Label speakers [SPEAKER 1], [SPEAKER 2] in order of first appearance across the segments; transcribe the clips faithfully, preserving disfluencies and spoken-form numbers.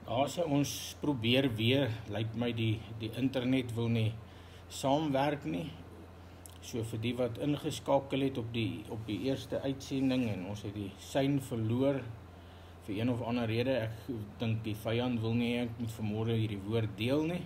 [SPEAKER 1] As ons probeer weer, lyk my die, die internet wil nie saamwerk nie. So vir die wat ingeskakel het op die, op die eerste uitsending en ons het die sein verloor vir een of ander rede, ek dink die vyand wil nie, ek moet vanmôre hierdie woord deel nie.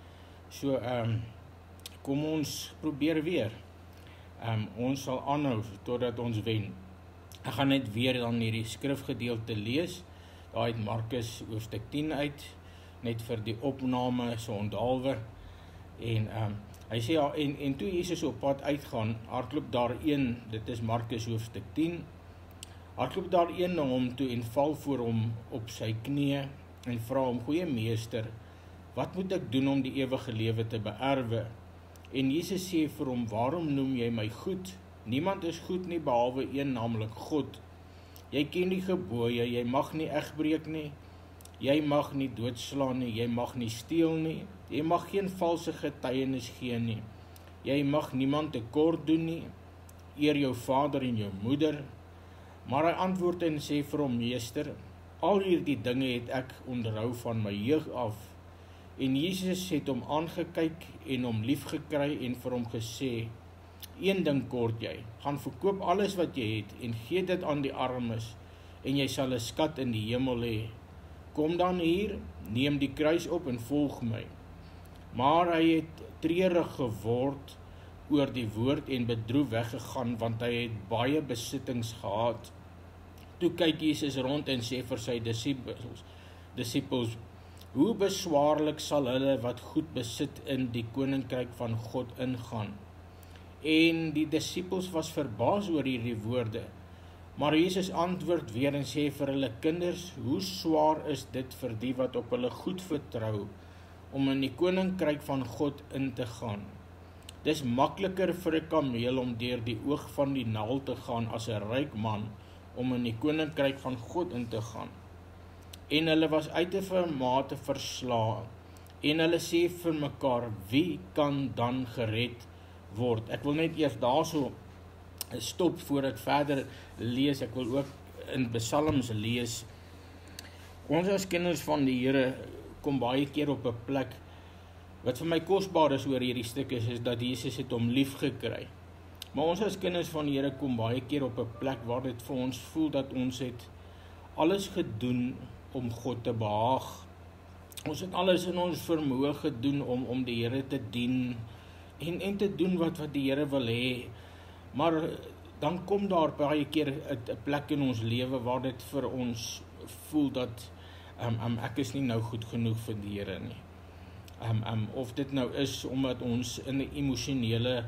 [SPEAKER 1] So um, kom ons probeer weer. Um, ons sal aanhou totdat ons wen. Ek gaan net weer dan hierdie skrifgedeelte lees, daar uit Markus hoofstuk tien uit, net vir die opname so onthaalwe. En um, hy sê ja, en, en toe Jesus op pad uitgaan, hardloop daar een, dit is Markus hoofstuk tien, hardloop daar een na hom toe en val voor hom op sy knieë en vra hom, goeie meester, wat moet ek doen om die ewige lewe te beerwe? En Jesus sê vir hom, waarom noem jy my goed? Niemand is goed nie behalwe een, naamlik God. Jy ken die gebooie, jy mag nie egbreek nie, jy mag nie doodslaan nie, jy mag nie steel nie, jy mag geen valse getuienis gee nie, jy mag niemand tekort doen nie, eer jou vader en jou moeder. Maar hy antwoord en sê vir hom, meester, al hierdie dinge het ek onderhou van my jeug af. En Jesus het hom aangekyk en hom liefgekry en vir hom gesê, een ding kort jy, gaan verkoop alles wat jy het en gee dit aan die armes en jy sal 'n skat in die hemel hê. Kom dan hier, neem die kruis op en volg my. Maar hy het treurig geword oor die woord en bedroef weggegaan, want hy het baie besittings gehad. Toe kyk Jesus rond en sê vir sy disippels, disippels, hoe beswaarlik sal hulle wat goed besit in die koninkryk van God ingaan. En die disippels was verbaas oor hierdie woorde. Maar Jesus antwoord weer en sê vir hulle, kinders, hoe swaar is dit vir die wat op hulle goed vertrou, om in die koninkryk van God in te gaan. Dis makliker vir 'n kameel om deur die oog van die naald te gaan as 'n ryk man om in die koninkryk van God in te gaan. En hulle was uit 'n vermate verslaan. En hulle sê vir mekaar, wie kan dan gered word? Ek wil net eers daarso stop voor ek verder lees. Ek wil ook in Psalms lees. Ons as kinders van die Here kom baie keer op 'n plek, wat vir my kosbaar is oor hierdie stuk is, is dat Jesus het hom lief gekry. Maar ons as kinders van die Here kom baie keer op 'n plek waar dit vir ons voel dat ons het alles gedoen om God te behaag. Ons het alles in ons vermoë gedoen om, om die Here te dien, en, en te doen wat, wat die Here wil hê. Maar dan kom daar baie keer 'n plek in ons lewe waar dit vir ons voel dat um, um, ek is nie nou goed genoeg vir die Here nie. Um, um, of dit nou is omdat ons in 'n emosionele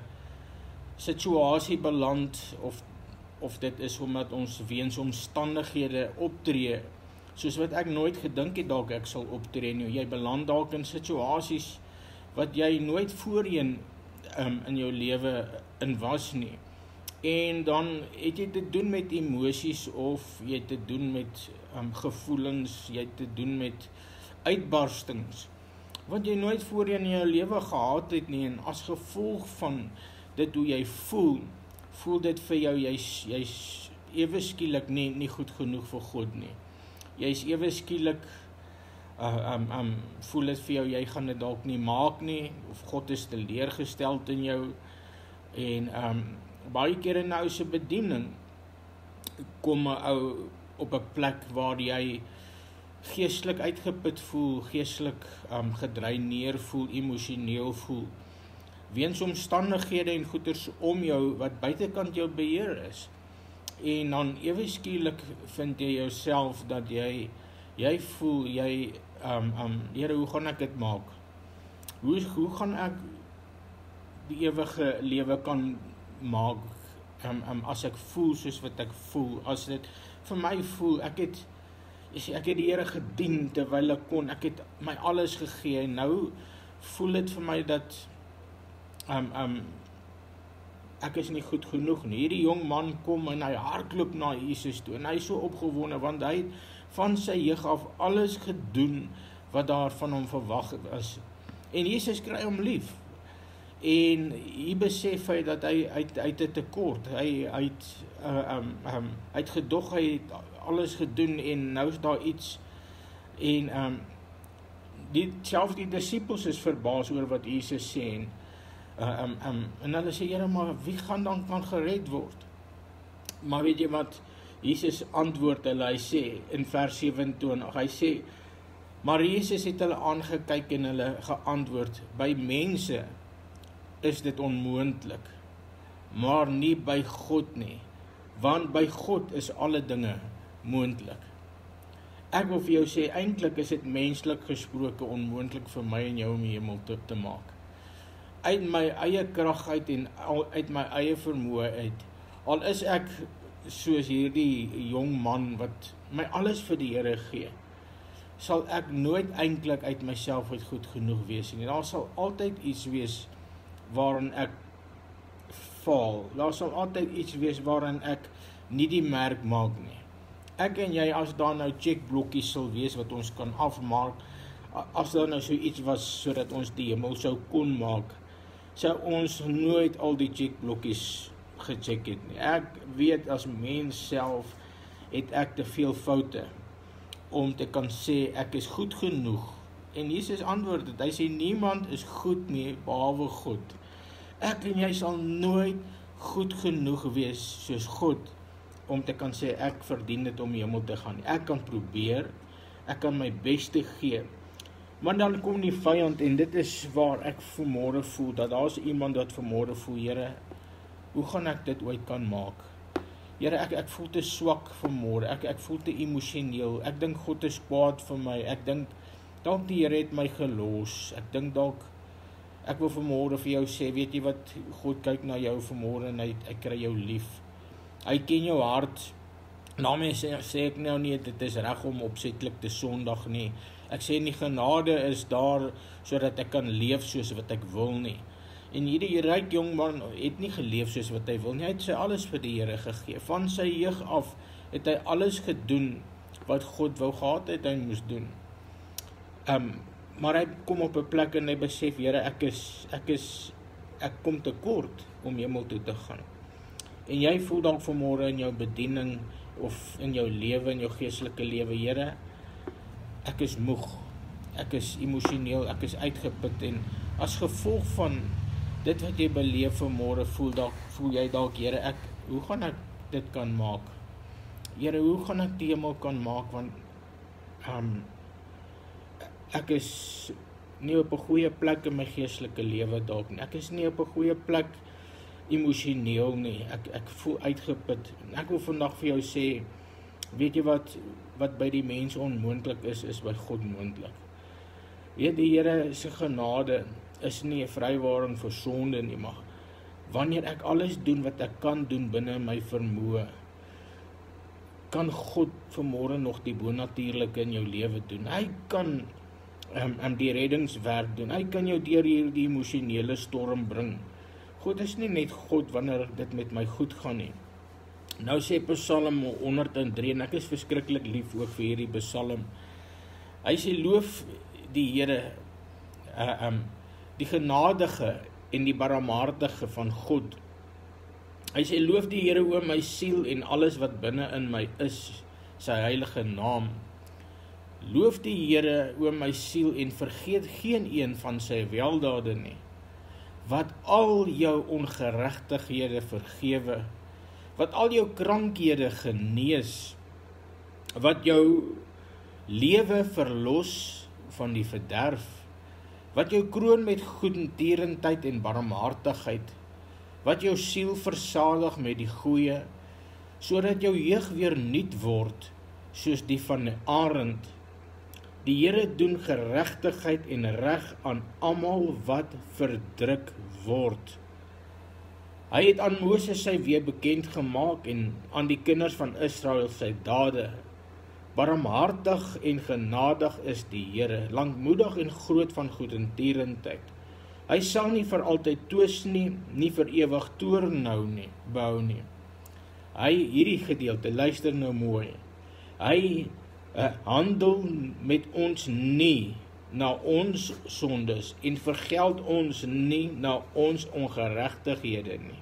[SPEAKER 1] situasie beland, of, of dit is omdat ons weens omstandighede optree, soos wat ek nooit gedink het dalk ek sal optree nie. Jy beland dalk in situasies wat jy nooit voorheen um, in jou lewe in was nie. En dan het jy te doen met emosies, of jy het te doen met um, gevoelens, jy het te doen met uitbarstings, wat jy nooit voorheen in jou lewe gehad het nie, en as gevolg van dit hoe jy voel, voel dit vir jou, jy's jy's ewe skielik nie, nie goed genoeg vir God nie. Jy's ewe skielik, uh, um, um, voel dit vir jou, jy gaan dit dalk nie maak nie, of God is teleurgesteld in jou, en um, baie kere nou se bediening, kom 'n ou op 'n plek waar jy geestelik uitgeput voel, geestelik um, gedreineer voel, emosioneel voel, weens omstandighede en goeders om jou, wat buitekant jou beheer is. En dan ewe skielik vind jy jouself dat jy, jy voel, jy, um, um, Here, hoe gaan ek dit maak? Hoe, hoe gaan ek die ewige lewe kan maak, um, um, as ek voel soos wat ek voel, as dit vir my voel, ek het, ek het die Here gedien terwyl ek kon, ek het my alles gegee, en nou voel dit vir my dat, um, um, ek is nie goed genoeg nie. Hierdie jong man kom en hy hardloop na Jesus toe, en hy is so opgewonde, want hy het van sy jeug af alles gedoen, wat daar van hom verwag is. En Jesus kry hom lief. En hier besef hy dat hy uit uit 'n tekort, hy uit uh, um, um, uit gedog, hy het alles gedoen en nou is daar iets, en um, die selfs die disippels is verbaas oor wat Jesus sê en uh, um, um, en hulle sê, Here, maar wie gaan dan kan gered word? Maar weet jy wat Jesus antwoord hulle, hy sê in vers sewenentwintig, hy sê, maar Jesus het hulle aangekyk en hulle geantwoord, by mense is dit onmoontlik, maar nie by God nie, want by God is alle dinge moontlik. Ek wil vir jou sê, eintlik is dit menslik gesproke onmoontlik vir my en jou om die hemel te, te maak. Uit my eie krag uit en uit my eie vermoë uit, al is ek soos hierdie jong man wat my alles vir die Here gee, sal ek nooit eintlik uit myself uit goed genoeg wees nie. Daar sal altyd iets wees waarin ek faal. Daar sal altyd iets wees waarin ek nie die merk maak nie. Ek en jy, as daar nou checkblokkies sal wees wat ons kan afmaak, as daar nou so iets was sodat ons die hemel sou kon maak, sou ons nooit al die checkblokkies gecheck het nie. Ek weet as mens self het ek te veel foute om te kan sê ek is goed genoeg. En Jesus antwoord het, hy sê niemand is goed nie behalwe God. Ek en jy sal nooit goed genoeg wees soos God om te kan sê ek verdien dit om die hemel te gaan. Ek kan probeer, ek kan my beste gee. Maar dan kom die vyand en dit is waar ek vanmôre voel, dat daar is iemand wat vanmôre voel, Here, hoe gaan ek dit ooit kan maak? Here, ek, ek voel te swak vanmôre, ek, ek voel te emosioneel, ek dink God is kwaad vir my, ek dink, dalk die Here het my gelos, ek dink dalk, ek wil vanmôre vir jou sê, weet jy wat, God kyk na jou vanmôre en hy, hy kry jou lief, hy ken jou hart, daarmee sê, sê ek nou nie, dit is reg om opsetlik te sondig nie, ek sê nie genade is daar, sodat ek kan leef soos wat ek wil nie, en hierdie ryk jongman het nie geleef soos wat hy wil nie, hy het sy alles vir die Here gegee, van sy jeug af het hy alles gedoen, wat God wou gehad het, hy moes doen, um, maar hy kom op 'n plek en hy besef, Here, ek is, ek is, ek kom te kort om hemel toe te gaan, en jy voel dan vanmôre in jou bediening, of in jou lewe, in jou geestelike lewe, Here, ek is moeg, ek is emosioneel, ek is uitgeput, en as gevolg van dit wat jy beleef vanmôre, voel, dalk, voel jy dalk, Here, ek, hoe gaan ek dit kan maak? Here, hoe gaan ek die hemel kan maak, want um, ek is nie op 'n goeie plek in my geestelike lewe dalk nie, ek is nie op 'n goeie plek emosioneel nie, ek, ek voel uitgeput, en ek wil vandag vir jou sê, weet jy wat, wat by die mens onmoontlik is, is by God moontlik. Weet, die Here se genade is nie 'n vrywaring vir sonde nie, maar wanneer ek alles doen wat ek kan doen binne my vermoë, kan God vanmôre nog die bonatuurlike in jou lewe doen. Hy kan um, um, die reddingswerk doen. Hy kan jou deur hierdie emosionele storm bring. God is nie net God wanneer dit met my goed gaan nie. Nou sê Psalm honderd en drie, en ek is verskriklik lief ook vir hierdie Psalm. Hy sê, loof die Here, uh, um, die genadige en die barmhartige van God. Hy sê, loof die Here o my siel en alles wat binne in my is, sy heilige naam. Loof die Here o my siel en vergeet geen een van sy weldade nie, wat al jou ongeregtighede vergewe, wat al jou krankhede genees, wat jou lewe verlos van die verderf, wat jou kroon met goedertierendheid en barmhartigheid, wat jou siel versadig met die goeie, sodat jou jeug weer nuut word, soos die van 'n arend. Die Here doen geregtigheid en reg aan almal wat verdruk word. Hy het aan Moses sy weë bekend gemaak en aan die kinders van Israel sy dade. Barmhartig en genadig is die Here, lankmoedig en groot van goedertierendheid. Hy sal nie vir altyd twis nie, nie vir ewig toorn nou nie, behou nie. Hy, hierdie gedeelte, luister nou mooi. Hy uh, handel met ons nie na ons sondes en vergeld ons nie na ons ongeregtighede nie.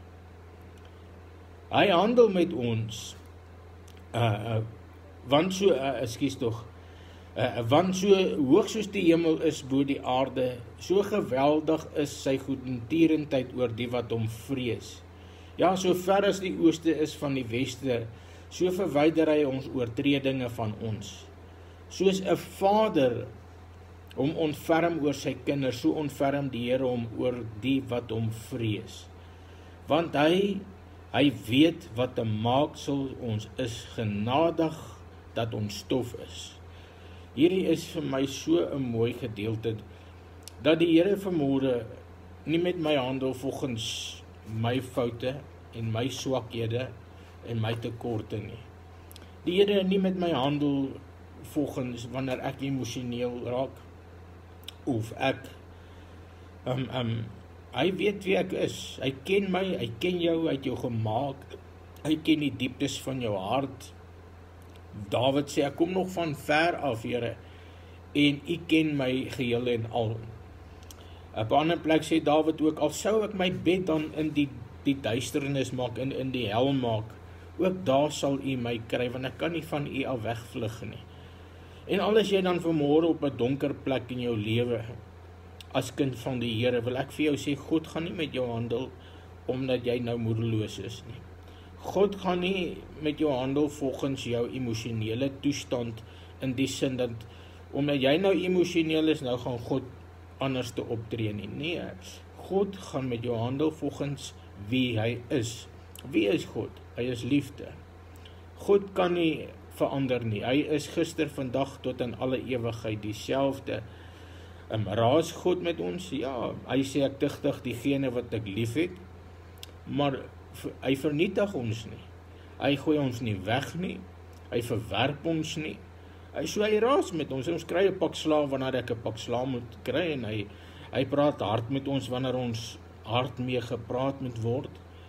[SPEAKER 1] Hy handel met ons, uh, uh, want so, uh, ekskuus tog, Uh, want so hoog soos die hemel is bo die aarde, so geweldig is sy goedertierenheid oor die wat hom vrees. Ja, so ver as die ooste is van die weste, so verwyder hy ons oortredinge van ons. Soos 'n vader hom ontferm oor sy kinders, so ontferm die Here hom oor die wat hom vrees. Want hy, hy weet wat 'n maaksel ons is, genadig dat ons stof is. Hierdie is vir my so 'n mooi gedeelte, dat die Here vanmôre nie met my handel volgens my foute en my swakhede en my tekorte nie. Die Here nie met my handel volgens wanneer ek emosioneel raak, of ek, um, um, hy weet wie ek is, hy ken my, hy ken jou, hy het jou gemaak, hy ken die dieptes van jou hart. Dawid sê, ek kom nog van ver af, Here, en u ken my geheel en al. Op 'n ander plek sê Dawid ook, al sou ek my bed dan in die, die duisternis maak, in, in die hel maak, ook daar sal u my kry, want ek kan nie van u al wegvlug nie. En al is jy dan vanmôre op 'n donker plek in jou lewe, as kind van die Here, wil ek vir jou sê, God gaan nie met jou handel, omdat jy nou moedeloos is nie. God gaan nie met jou handel volgens jou emosionele toestand, in die sin dat, omdat jy nou emosioneel is, nou gaan God anders te optree nie. Nee, God gaan met jou handel volgens wie hy is. Wie is God? Hy is liefde. God kan nie verander nie. Hy is gister, vandag tot in alle ewigheid dieselfde. Um, raas God met ons? Ja, hy sê ek tigtig diegene wat ek lief het, maar hy vernietig ons nie. Hy gooi ons nie weg nie, hy verwerp ons nie. Hy so hy raas met ons. Ons kry 'n pak slaag wanneer ek 'n pak slaag moet kry, en hy hy praat hard met ons wanneer ons hard mee gepraat moet word.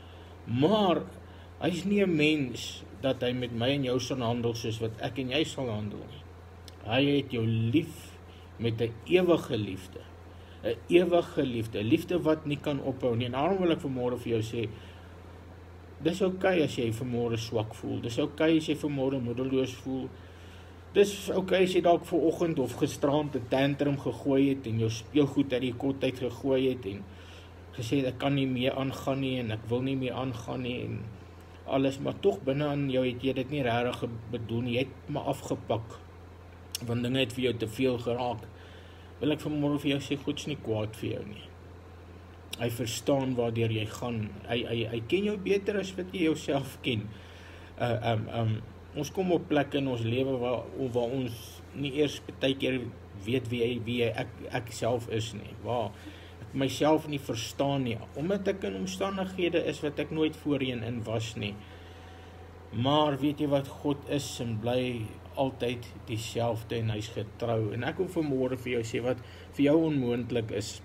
[SPEAKER 1] Maar hy is nie 'n mens dat hy met my en jou sal handel soos wat ek en jy sal handel nie. Hy het jou lief met 'n ewige liefde. 'n Ewige liefde, 'n liefde wat nie kan ophou nie. En daarom wil ek vanmôre vir jou sê, dis oukei as jy vanmôre swak voel. Dis oukei as jy vanmôre moedeloos voel. Dis oukei as jy dalk vanoggend of gisterand 'n tantrum gegooi het en jou speelgoed uit die kot uit gegooi het en gesê ek kan nie meer aangaan nie en ek wil nie meer aangaan nie en alles, maar tog binne aan jou het jy dit nie regtig bedoel nie. Jy het maar afgepak, want dinge het vir jou te veel geraak. Wil ek vanmôre vir jou sê, God is nie kwaad vir jou nie. Hy verstaan waardeur jy gaan. Hy, hy, hy ken jou beter as wat jy jouself ken. Uh, um, um, ons kom op plekke in ons lewe waar, waar ons nie eers baie keer weet wie, wie ek, ek self is nie. Waar ek myself nie verstaan nie, omdat ek in omstandighede is wat ek nooit voorheen in was nie. Maar weet jy wat, God is en bly altyd dieselfde en hy's getrou. En ek wil vanmôre vir jou sê, wat vir jou onmoontlik is,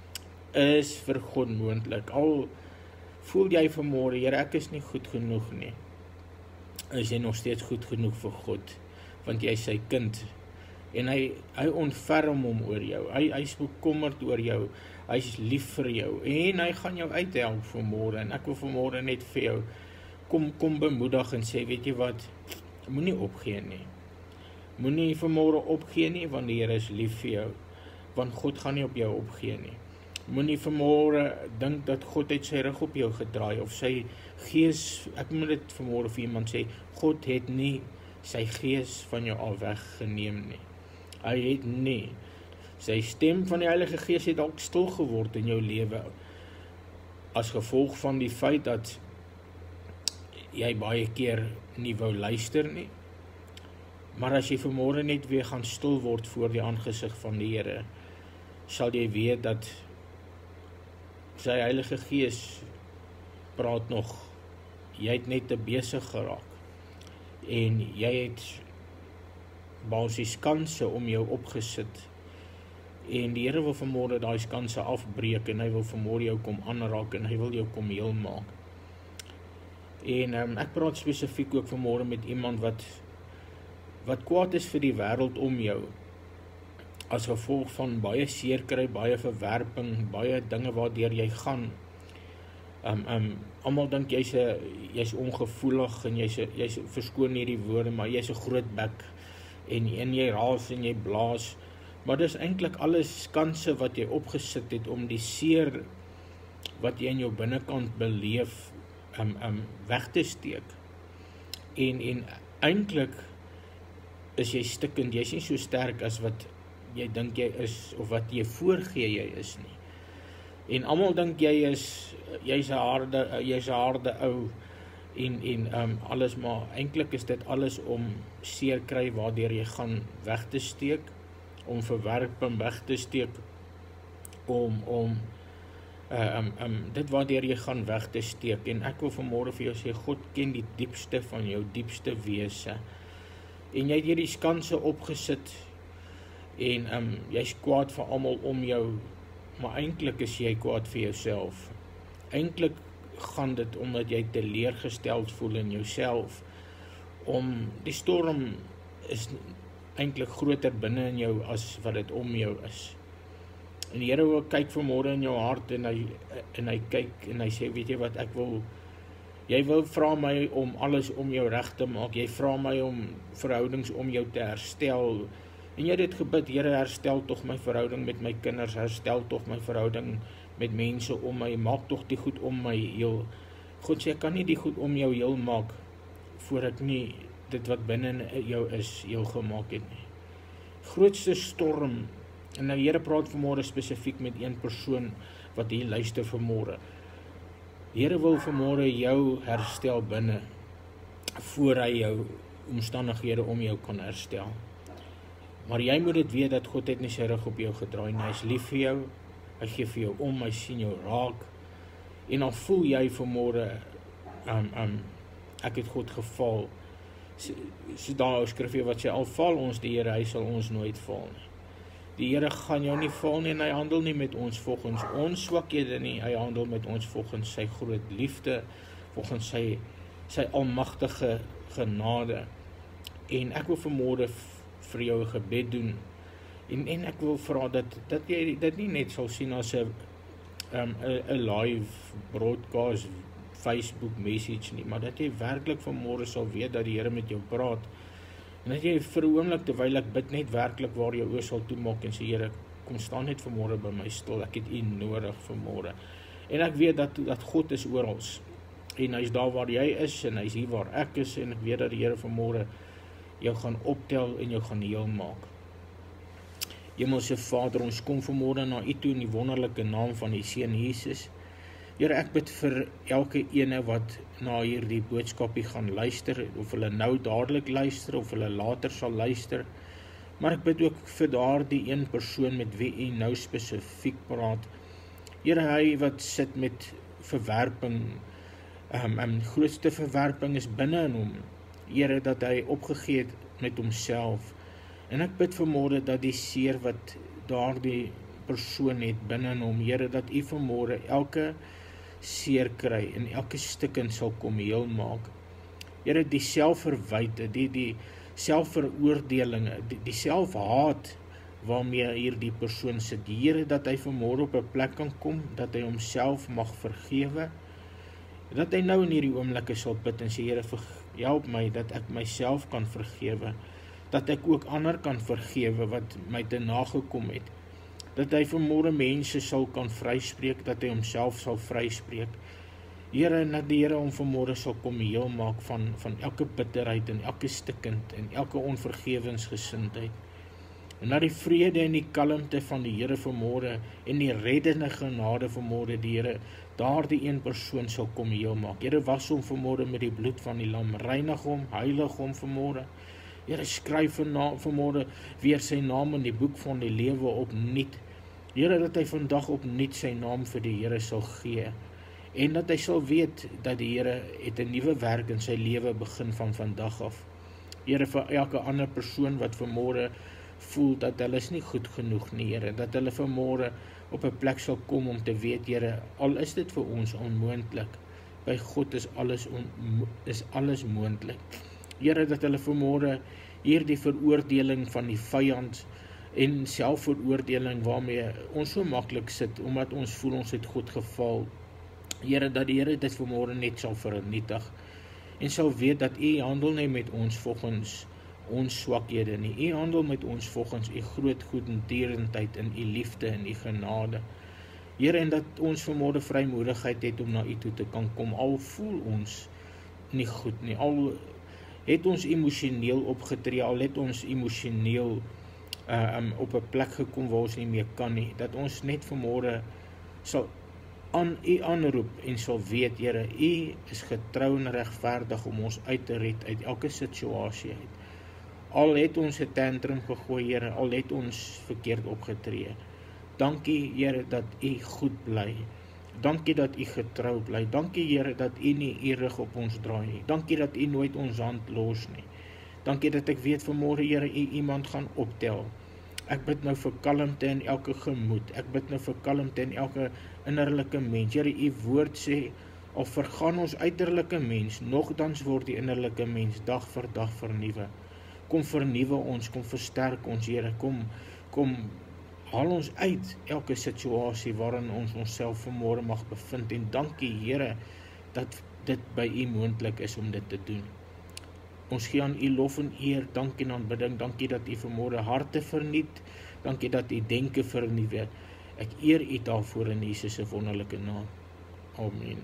[SPEAKER 1] is vir God moontlik. Al voel jy vanmôre, Here, ek is nie goed genoeg nie, is jy nog steeds goed genoeg vir God, want jy is sy kind. En hy, hy ontferm hom oor jou, hy, hy is bekommerd oor jou, hy is lief vir jou, en hy gaan jou uithelp vanmôre. En ek wil vanmôre net vir jou kom, kom bemoedig en sê, weet jy wat, moenie opgee nie. Moenie vanmôre opgee nie, want die Here is lief vir jou, want God gaan nie op jou opgee nie. Moenie vanmôre dink dat God het sy rug op jou gedraai, of sy gees, ek moet dit vanmôre vir iemand sê, God het nie sy gees van jou al weggeneem nie. Hy het nie. Sy stem van die Heilige Gees het dalk stil geword in jou lewe, as gevolg van die feit dat jy baie keer nie wou luister nie. Maar as jy vanmôre net weer gaan stil word voor die aangesig van die Here, sal jy weet dat sy Heilige Gees praat nog. Jy het net te besig geraak. En jy het basies kanse om jou opgesit. En die Here wil vanmôre daai kanse afbreek, en hy wil vanmôre jou kom aanraak, en hy wil jou kom heel maak. En um, ek praat spesifiek ook vanmôre met iemand wat wat kwaad is vir die wêreld om jou, as gevolg van baie seerkry, baie verwerping, baie dinge waardeur jy gaan. Um, um, almal dink jy's 'n jy's ongevoelig en jy's jy's verskoon nie die woorde, maar jy's 'n groot bek. en, en jy raas en jy blaas, maar dis eintlik alles kanse wat jy opgesit het om die seer wat jy in jou binnekant beleef um, um, weg te steek. En, en eintlik is jy stikkend, jy is nie so sterk as wat jy dink jy is, of wat jy voorgee jy is nie. En almal dink jy is, jy's 'n harde, jy's 'n harde ou, en, en um, alles, maar eintlik is dit alles om seer kry waardeur jy gaan weg te steek, om verwerping weg te steek, om, om uh, um, um, dit waardeur jy gaan weg te steek. En ek wil vanmôre vir jou sê, God ken die diepste van jou diepste wese, en jy het hierdie skanse opgesit, en um, jy's kwaad vir almal om jou, maar eintlik is jy kwaad vir jouself. Eintlik gaan dit omdat jy teleurgesteld voel in jouself, om die storm is eintlik groter binne in jou as wat dit om jou is. En die Here wil kyk vanmôre in jou hart, en hy, en hy kyk, en hy sê, weet jy wat, ek wil, jy wil vra my om alles om jou reg te maak, jy vra my om verhoudings om jou te herstel, en jy het dit gebid, Here, herstel tog my verhouding met my kinders, herstel tog my verhouding met mense om my, maak tog die goed om my heel. God sê, ek kan nie die goed om jou heel maak, voor ek nie dit wat binne jou is, heel gemaak het nie. Grootste storm, en nou Here praat vanmôre spesifiek met een persoon, wat hier luister vanmôre. Here wil vanmôre jou herstel binne, voor hy jou omstandighede om jou kan herstel. Maar jy moet dit weet, dat God het nie sy rug op jou gedraai nie, hy is lief vir jou, hy gee vir jou om, hy sien jou raak, en dan voel jy vanmôre, um, um, ek het God geval, so, so daar skryf jy wat sê, al val ons die Here, hy sal ons nooit val nie. Die Here gaan jou nie val nie, en hy handel nie met ons volgens ons swakhede nie, hy handel met ons volgens sy groot liefde, volgens sy, sy almagtige genade. En ek wil vanmôre vir jou 'n gebed doen, en, en ek wil vra dat, dat jy dit nie net sal sien as 'n um, 'n live broadcast Facebook message nie, maar dat jy werklik vanmôre sal weet dat die Here met jou praat, en dat jy vir 'n oomblik, terwyl ek bid, net werklik waar jou oë sal toemaak en sê, Here, kom staan net vanmôre by my stil, ek het U nodig vanmôre. En ek weet dat, dat God is oral, en hy is daar waar jy is, en hy is hier waar ek is, en ek weet dat die Here vanmôre jou gaan optel en jou gaan heel maak. Hemelse Vader, ons kom vanmôre na U toe in die wonderlike naam van die Seun Jesus. Here, ek bid vir elke ene wat na hierdie boodskapie gaan luister, of hulle nou dadelik luister, of hulle later sal luister, maar ek bid ook vir daardie een persoon met wie U nou spesifiek praat. Here, hy wat sit met verwerping, um, um, grootste verwerping is binne in hom, Here, dat hy opgegee het met homself, en ek bid vanmôre dat die seer wat daardie persoon het binne in hom, Here, dat U vanmôre elke seer kry, en elke stikken sal kom heel maak. Here, die selfverwyte, die, die selfveroordelinge, die, die selfhaat, waarmee hier die persoon sit, Here, dat hy vanmôre op 'n plek kan kom, dat hy homself mag vergewe, dat hy nou in hierdie oomblikke sal bid en sê, Here, help my, dat ek myself kan vergewe, dat ek ook ander kan vergewe, wat my te nagekom het, dat hy vanmôre mense sal kan vryspreek, dat hy homself sal vryspreek, Here, en dat die Here hom vanmôre sal kom heel maak van, van elke bitterheid, en elke stikkend, en elke onvergewensgesindheid, en dat die vrede en die kalmte van die Here vanmôre, en die reddende genade vanmôre, die Here, daar die een persoon sal kom heel maak. Here, was hom vanmôre met die bloed van die lam, reinig hom, heilig hom vanmôre. Here, skryf vanmôre weer sy naam in die boek van die lewe opnuut. Here, dat hy vandag opnuut sy naam vir die Here sal gee, en dat hy sal weet dat die Here het 'n nuwe werk in sy lewe begin van vandag af. Here, vir elke ander persoon wat vanmôre voel dat hulle is nie goed genoeg nie, Here, dat hulle vanmôre op 'n plek sal kom om te weet, Here, al is dit vir ons onmoontlik, by God is alles, on, is alles moontlik. Here, dat hulle vanmôre hierdie veroordeling van die vyand en selfveroordeling waarmee ons so maklik sit, omdat ons voel ons het God gefaal, Here, dat die Here dit vanmôre net sal vernietig, en sal weet dat U handel nie met ons volgens ons swakhede nie. U handel met ons volgens u groot goedertierenheid in u liefde en u genade. Here, en dat ons vanmôre vrymoedigheid het om na u toe te kan kom, al voel ons nie goed nie, al het ons emosioneel opgetree, al het ons emosioneel uh, um, op 'n plek gekom waar ons nie meer kan nie, dat ons net vanmôre sal aan u aanroep en sal weet, Here, u is getrou en regverdig om ons uit te red uit elke situasie uit. Al het ons 'n tantrum gegooi, Here, al het ons verkeerd opgetree. Dankie, Here, dat u goed bly. Dankie dat u getrou bly. Dankie, Here, dat u nie u rug op ons draai nie. Dankie dat u nooit ons hand los nie. Dankie dat ek weet vanmôre, Here, u iemand gaan optel. Ek bid nou vir kalmte in elke gemoed. Ek bid nou vir kalmte in elke innerlike mens. Here, u woord sê, al vergaan ons uiterlike mens, nogtans word die innerlike mens dag vir dag vernuwe. Kom vernuwe ons, kom versterk ons, Here, kom, kom haal ons uit elke situasie waarin ons onsself vanmôre mag bevind, en dankie, Here, dat dit by u moontlik is om dit te doen. Ons gee aan u lof en eer, dankie en aanbidding, dankie dat u vanmôre harte vernuut, dankie dat u denke vernuwe. Ek eer u daarvoor in Jesus se wonderlike naam. Amen.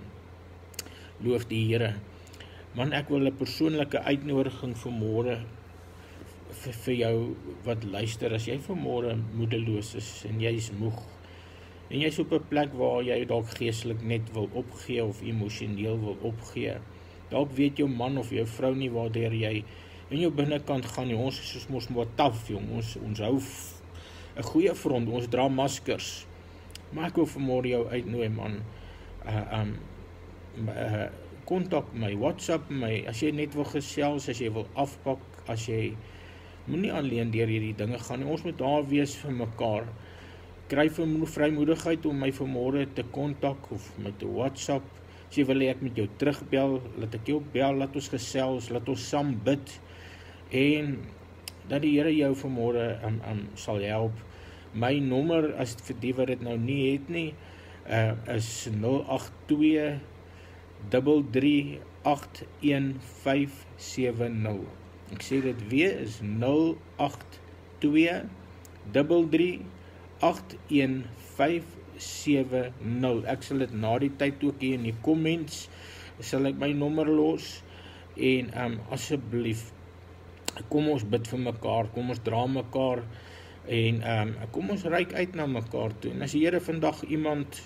[SPEAKER 1] Loof die Here. Man, ek wil 'n persoonlike uitnodiging vanmôre vir, vir jou wat luister. As jy vanmôre moedeloos is en jy is moeg en jy is op 'n plek waar jy dalk geestelik net wil opgee of emosioneel wil opgee. Dalk weet jou man of jou vrou nie waardeur jy in jou binnekant gaan nie. Ons is soos mos maar taaf, jong. Ons ons hou 'n goeie front, ons dra maskers. Maar ek wil vanmôre jou uitnooi, man. Uh um uh, kontak my, WhatsApp my, as jy net wil gesels, as jy wil afpak, as jy moenie alleen deur hierdie dinge gaan nie. Ons moet daar wees vir mekaar. Kry vir vrymoedigheid om my vanmôre te kontak of met 'n WhatsApp. As jy wil hê ek met jou terugbel, laat ek jou bel, laat ons gesels, laat ons saam bid, en dat die Here jou vanmôre um, um, sal help. My nommer, as vir die wat dit nou nie het nie, uh, is nul agt twee drie drie agt een vyf sewe nul. Ek sê dit weer, is nul agt twee drie drie agt een vyf sewe nul. Ek sal dit na die tyd ook hier in die comments, sal ek my nommer los, en um, asseblief, kom ons bid vir mekaar, kom ons dra mekaar, en um, kom ons reik uit na mekaar toe. En as die Here vandag iemand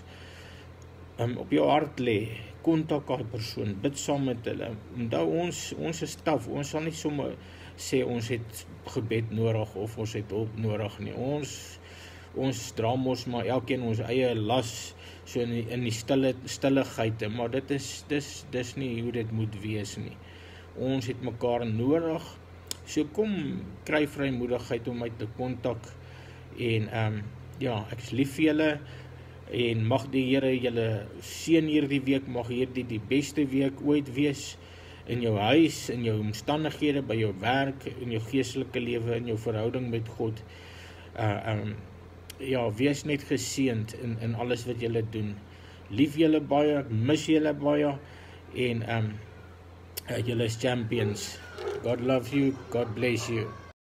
[SPEAKER 1] um, op jou hart lê, kontak daai persoon, bid saam met hulle. Onthou, ons, ons is taaf, ons sal nie sommer sê ons het gebed nodig, of ons het hulp nodig nie. Ons Ons dra mos maar elkeen ons eie las, so in die, in die stille, stilligheid, maar dit is, dis, dis nie hoe dit moet wees nie. Ons het mekaar nodig, so kom, kry vrymoedigheid om my te kontak, en um, ja, ek is lief vir julle, en mag die Here julle seën hierdie week, mag hierdie die beste week ooit wees, in jou huis, in jou omstandighede, by jou werk, in jou geestelike lewe, in jou verhouding met God. Uh, um, Ja, wees net geseënd in, in alles wat julle doen. Lief julle baie, mis julle baie, en um, uh, julle is champions. God love you, God bless you.